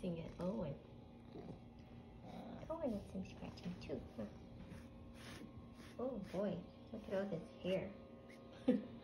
fixing it. Owen. Owen needs some scratching too, huh? Oh boy, look at all this hair.